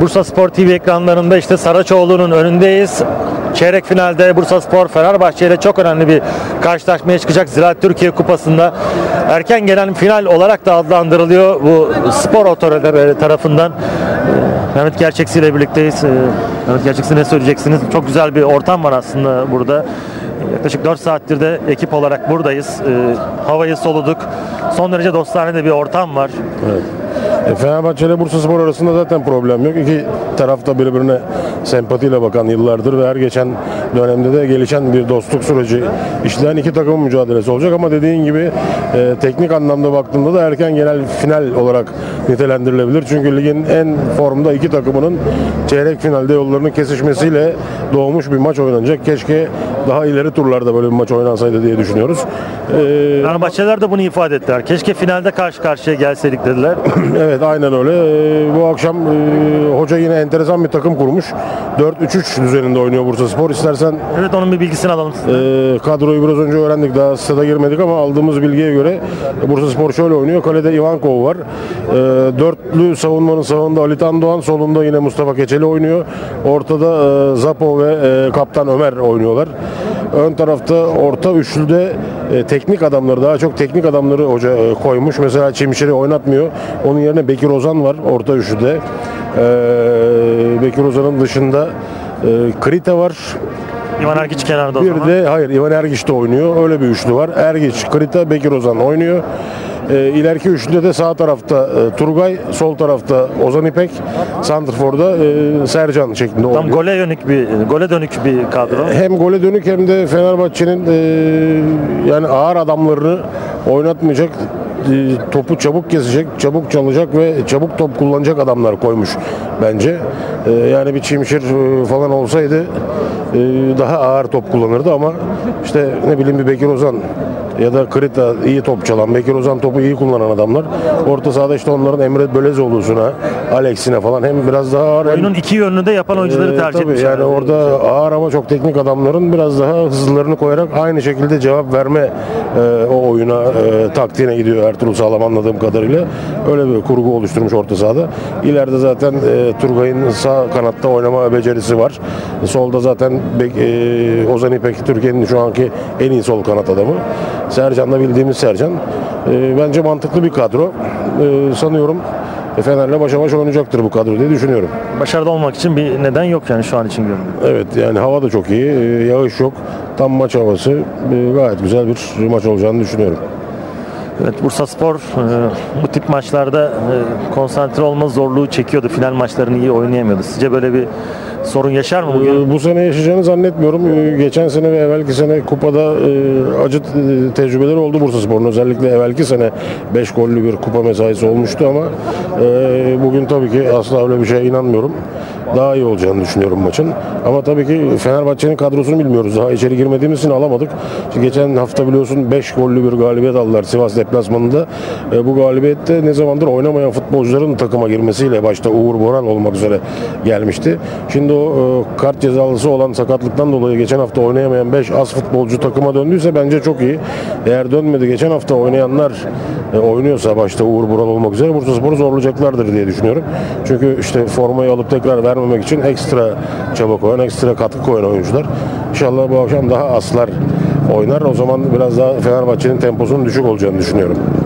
Bursaspor TV ekranlarında işte Saraçoğlu'nun önündeyiz. Çeyrek finalde Bursaspor Fenerbahçe ile çok önemli bir karşılaşmaya çıkacak. Ziraat Türkiye Kupası'nda erken gelen final olarak da adlandırılıyor bu spor otoriteleri tarafından. Mehmet Gerçeksi ile birlikteyiz. Mehmet Gerçeksi, ne söyleyeceksiniz? Çok güzel bir ortam var aslında burada. Yaklaşık 4 saattir de ekip olarak buradayız. Havayı soluduk. Son derece dostane de bir ortam var. Evet. Fenerbahçe ile Bursaspor arasında zaten problem yok. İki taraf da birbirine sempatiyle bakan yıllardır ve her geçen dönemde de gelişen bir dostluk süreci işleyen iki takımın mücadelesi olacak. Ama dediğin gibi teknik anlamda baktığında da erken genel final olarak nitelendirilebilir. Çünkü ligin en formda iki takımının çeyrek finalde yollarının kesişmesiyle doğmuş bir maç oynanacak. Keşke daha ileri turlarda böyle bir maç oynansaydı diye düşünüyoruz. Fenerbahçeliler de bunu ifade ettiler. Keşke finalde karşı karşıya gelseydik dediler. Evet, aynen öyle. Bu akşam hoca yine enteresan bir takım kurmuş. 4-3-3 düzeninde oynuyor Bursaspor. İstersen Evet, onun bir bilgisini alalım sizden. Kadroyu biraz önce öğrendik. Daha stada girmedik ama aldığımız bilgiye göre Bursaspor şöyle oynuyor. Kalede Ivankov var. Dörtlü savunmanın sağında Ali Tan Doğan, solunda yine Mustafa Keçeli oynuyor. Ortada Zapo ve Kaptan Ömer oynuyorlar. Ön tarafta orta üçlüde teknik adamları, daha çok teknik adamları hoca koymuş. Mesela Çimşir'i oynatmıyor. Onun yerine Bekir Ozan var orta üçlüde. Bekir Ozan'ın dışında Krita var. İvan Ergiç kenarda o Bir zaman. de hayır, İvan Ergiç de oynuyor. Öyle bir üçlü var. Ergiç, Krita, Bekir Ozan oynuyor. İleriki üçlüde de sağ tarafta Turgay, sol tarafta Ozan İpek, santrforda Sercan şeklinde oynuyor. Tam gole dönük bir kadro. Hem gole dönük hem de Fenerbahçe'nin yani ağır adamlarını oynatmayacak, topu çabuk kesecek, çabuk çalacak ve çabuk top kullanacak adamlar koymuş bence. Yani bir Çimşir falan olsaydı daha ağır top kullanırdı ama işte ne bileyim bir Bekir Ozan ya da Krita iyi top çalan, Bekir Ozan topu iyi kullanan adamlar. Orta sahada işte onların Emre Belezoğlu'suna, Alex'ine falan hem biraz daha ağır. Oyunun iki yönünü de yapan oyuncuları tercih tabii etmişler. yani orada ağır ama çok teknik adamların biraz daha hızlılarını koyarak aynı şekilde cevap verme o oyuna taktiğine gidiyor Ertuğrul Sağlam anladığım kadarıyla. Öyle bir kurgu oluşturmuş orta sahada. İleride zaten Turgay'ın sağ kanatta oynama becerisi var. Solda zaten Ozan İpek Türkiye'nin şu anki en iyi sol kanat adamı. Sercan'la bildiğimiz Sercan. Bence mantıklı bir kadro. Sanıyorum Fener'le başa baş oynayacaktır bu kadro diye düşünüyorum. Başarılı olmak için bir neden yok yani şu an için görünüyor. Evet, yani hava da çok iyi. Yağış yok. Tam maç havası. Gayet güzel bir maç olacağını düşünüyorum. Evet, Bursaspor bu tip maçlarda konsantre olma zorluğu çekiyordu. Final maçlarını iyi oynayamıyordu. Sizce böyle bir sorun yaşar mı bugün? Bu sene yaşayacağını zannetmiyorum. Geçen sene ve evvelki sene kupada acı tecrübeleri oldu Bursaspor'un. Özellikle evvelki sene 5 gollü bir kupa mesaisi olmuştu ama bugün tabii ki asla öyle bir şeye inanmıyorum. Daha iyi olacağını düşünüyorum maçın. Ama tabii ki Fenerbahçe'nin kadrosunu bilmiyoruz. Daha içeri girmediğimiz için alamadık. Geçen hafta biliyorsun 5 gollü bir galibiyet aldılar Sivas deplasmanında. Bu galibiyette ne zamandır oynamayan futbolcuların takıma girmesiyle başta Uğur Boran olmak üzere gelmişti. Şimdi o kart cezalısı olan sakatlıktan dolayı geçen hafta oynayamayan 5 az futbolcu takıma döndüyse bence çok iyi. Eğer dönmedi, geçen hafta oynayanlar oynuyorsa başta Uğur Boran olmak üzere Bursaspor'u zorlayacaklardır diye düşünüyorum. Çünkü işte formayı alıp tekrar vermemek için ekstra çaba koyan, ekstra katkı koyan oyuncular. İnşallah bu akşam daha aslar oynar. O zaman biraz daha Fenerbahçe'nin temposunun düşük olacağını düşünüyorum.